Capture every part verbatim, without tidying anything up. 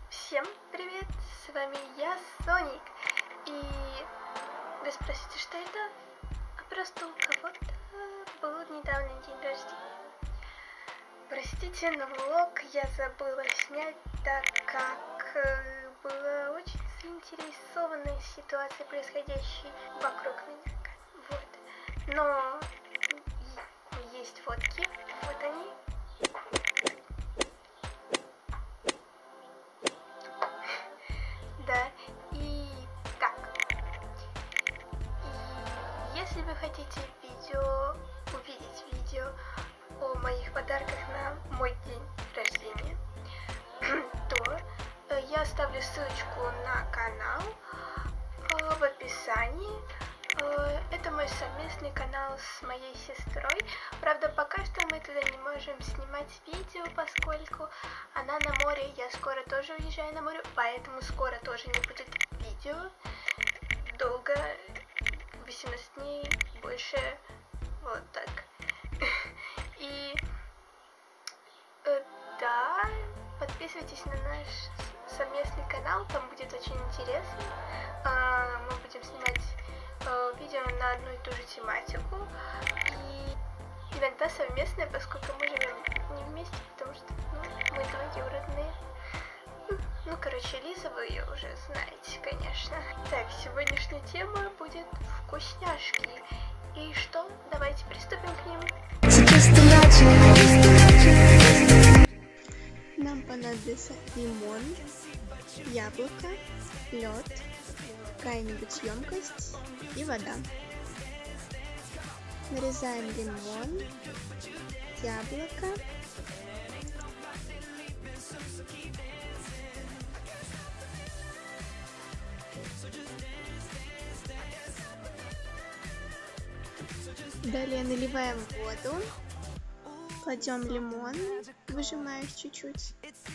Всем привет, с вами я, Соник, и вы спросите, что это? А просто у кого-то был недавно день рождения. Простите, но влог я забыла снять, так как была очень заинтересованная ситуация, происходящей вокруг меня. Вот. Но есть фотки, вот они. Да, и так, и если вы хотите видео, увидеть видео о моих подарках на мой день рождения, то я оставлю ссылочку на канал в описании. Это мой совместный канал с моей сестрой. Правда, пока что мы туда не можем снимать видео, поскольку она на море. Я скоро тоже уезжаю на море, поэтому скоро тоже не будет видео. Долго, восемнадцать дней, больше, вот так. И да, подписывайтесь на наш совместный канал, там будет очень интересно. Мы будем снимать видео на одну и ту же тематику, и иногда совместное, поскольку мы живем не вместе, потому что ну, мы двоюродные. Ну, короче, Лиза, вы ее уже знаете, конечно. Так, сегодняшняя тема будет вкусняшки. И что? Давайте приступим к ним. Нам понадобится лимон, яблоко, лед, какая-нибудь емкость и вода. Нарезаем лимон, яблоко, далее наливаем воду, кладем лимон, выжимая их чуть-чуть.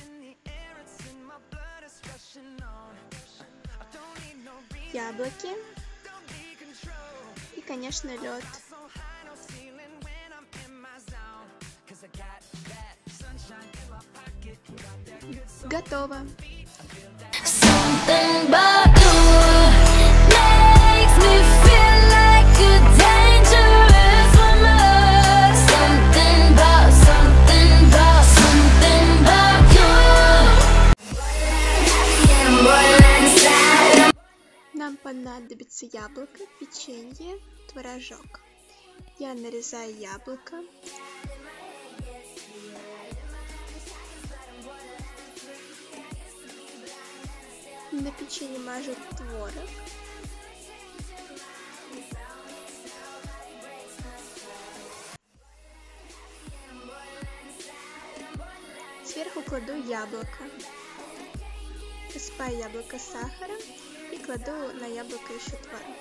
Яблоки и, конечно, лед. Готово. Нам понадобится яблоко, печенье, творожок. Я нарезаю яблоко. На печенье мажу творог. Сверху кладу яблоко. Посыпаю яблоко сахаром и кладу на яблоко еще творог.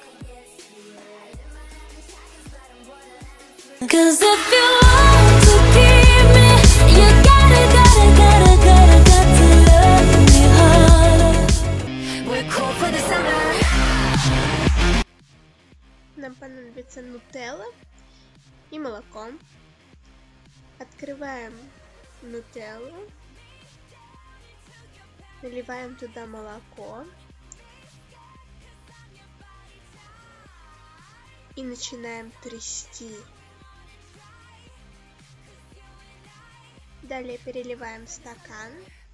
Нам понадобится нутелла и молоко. Открываем нутеллу, наливаем туда молоко и начинаем трясти. Далее переливаем в стакан.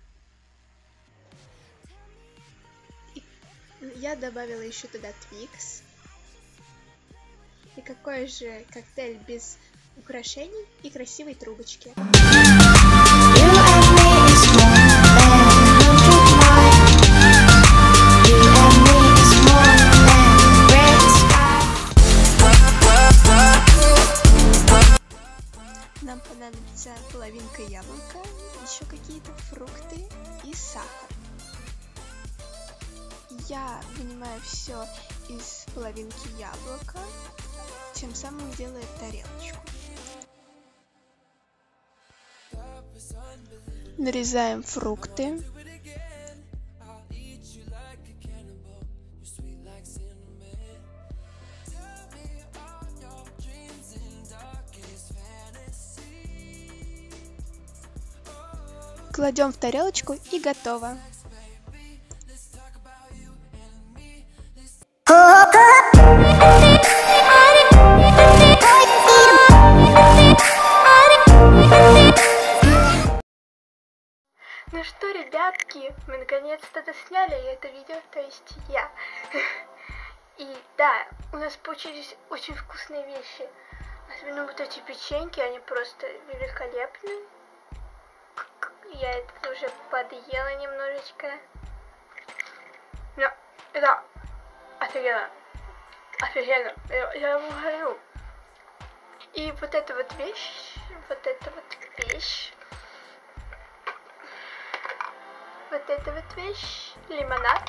И я добавила еще туда твикс. И какой же коктейль без украшений и красивой трубочки. Нам понадобится половинка яблока, еще какие-то фрукты и сахар. Я вынимаю все из половинки яблока, тем самым делаю тарелочку. Нарезаем фрукты. Кладем в тарелочку и готово. Ну что, ребятки, мы наконец-то досняли это видео, то есть я. И да, у нас получились очень вкусные вещи. Особенно вот эти печеньки, они просто великолепны. Я это уже подъела немножечко. Но это офигенно. Офигенно. Я, я вам говорю. И вот эта вот вещь, вот эта вот вещь. Вот эта вот вещь, лимонад.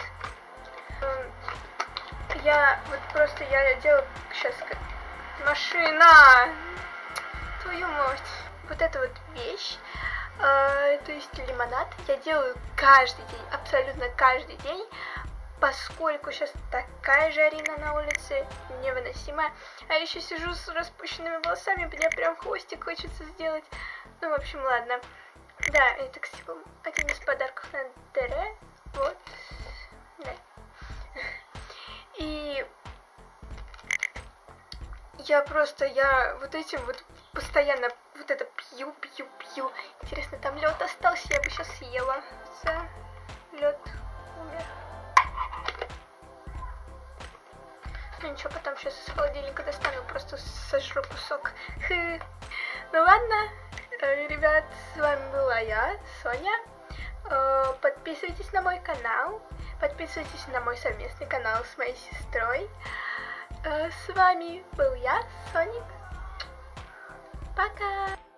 Я вот просто, я делаю сейчас машина, твою мать. Вот эта вот вещь, э, то есть лимонад, я делаю каждый день, абсолютно каждый день, поскольку сейчас такая жарина на улице, невыносимая. А я еще сижу с распущенными волосами, мне прям хвостик хочется сделать. Ну, в общем, ладно. Да, это, кстати, был один из подарков на ДР. Вот. Да. И я просто, я вот этим вот постоянно вот это пью, пью, пью. Интересно, там лед остался, я бы сейчас съела. Все, лед умер. Ну ничего, потом сейчас из холодильника достану, просто сожру кусок. Ну ладно. Ребят, с вами была я, Соня. Подписывайтесь на мой канал. Подписывайтесь на мой совместный канал с моей сестрой. С вами был я, Соник. Пока!